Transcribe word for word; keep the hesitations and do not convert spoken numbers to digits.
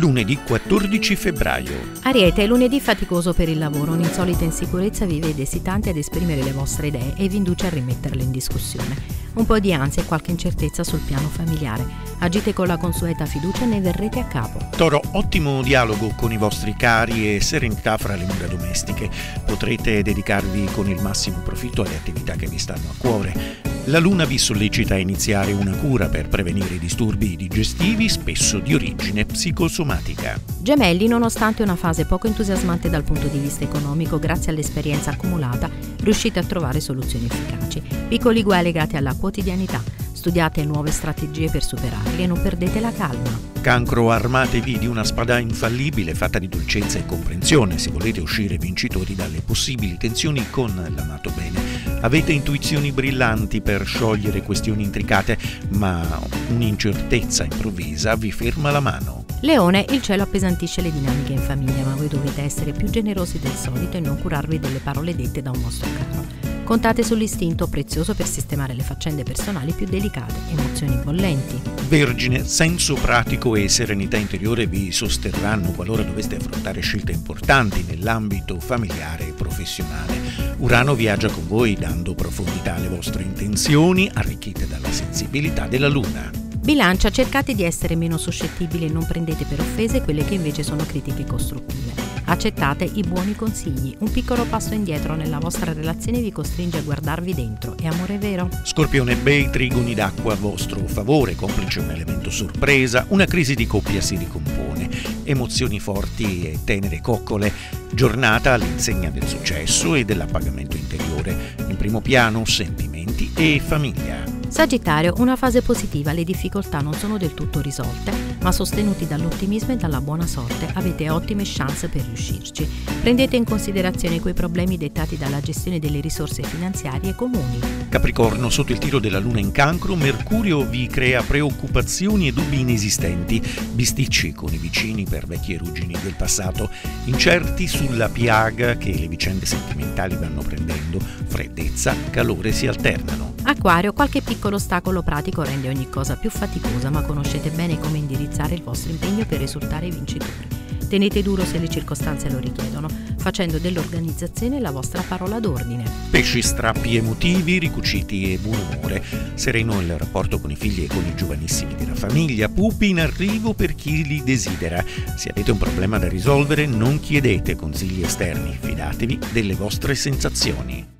Lunedì quattordici febbraio. Ariete, è lunedì faticoso per il lavoro, un'insolita insicurezza vi vede esitanti ad esprimere le vostre idee e vi induce a rimetterle in discussione. Un po' di ansia e qualche incertezza sul piano familiare. Agite con la consueta fiducia e ne verrete a capo. Toro, ottimo dialogo con i vostri cari e serenità fra le mura domestiche. Potrete dedicarvi con il massimo profitto alle attività che vi stanno a cuore. La luna vi sollecita a iniziare una cura per prevenire i disturbi digestivi, spesso di origine psicosomatica. Gemelli, nonostante una fase poco entusiasmante dal punto di vista economico, grazie all'esperienza accumulata riuscite a trovare soluzioni efficaci. Piccoli guai legati alla quotidianità. Studiate nuove strategie per superarli e non perdete la calma. Cancro, armatevi di una spada infallibile fatta di dolcezza e comprensione se volete uscire vincitori dalle possibili tensioni con l'amato bene. Avete intuizioni brillanti per sciogliere questioni intricate, ma un'incertezza improvvisa vi ferma la mano. Leone, il cielo appesantisce le dinamiche in famiglia, ma voi dovete essere più generosi del solito e non curarvi delle parole dette da un vostro caro. Contate sull'istinto prezioso per sistemare le faccende personali più delicate, emozioni bollenti. Vergine, senso pratico e serenità interiore vi sosterranno qualora doveste affrontare scelte importanti nell'ambito familiare e professionale. Urano viaggia con voi dando profondità alle vostre intenzioni, arricchite dalla sensibilità della luna. Bilancia, cercate di essere meno suscettibili e non prendete per offese quelle che invece sono critiche costruttive. Accettate i buoni consigli. Un piccolo passo indietro nella vostra relazione vi costringe a guardarvi dentro. È amore vero? Scorpione, bei trigoni d'acqua a vostro favore, complice un elemento sorpresa, una crisi di coppia si ricompone, emozioni forti e tenere coccole, giornata all'insegna del successo e dell'appagamento interiore. In primo piano sentimenti e famiglia. Sagittario, una fase positiva, le difficoltà non sono del tutto risolte, ma sostenuti dall'ottimismo e dalla buona sorte avete ottime chance per riuscirci. Prendete in considerazione quei problemi dettati dalla gestione delle risorse finanziarie comuni. Capricorno, sotto il tiro della luna in Cancro, Mercurio vi crea preoccupazioni e dubbi inesistenti, bisticci con i vicini per vecchie ruggini del passato, incerti sulla piaga che le vicende sentimentali vanno prendendo, freddezza, calore si alternano. Acquario, qualche piccolo ostacolo pratico rende ogni cosa più faticosa, ma conoscete bene come indirizzare il vostro impegno per risultare vincitori. Tenete duro se le circostanze lo richiedono, facendo dell'organizzazione la vostra parola d'ordine. Pesci, strappi emotivi, ricuciti e buon umore. Sereno il rapporto con i figli e con i giovanissimi della famiglia. Pupi in arrivo per chi li desidera. Se avete un problema da risolvere, non chiedete consigli esterni, fidatevi delle vostre sensazioni.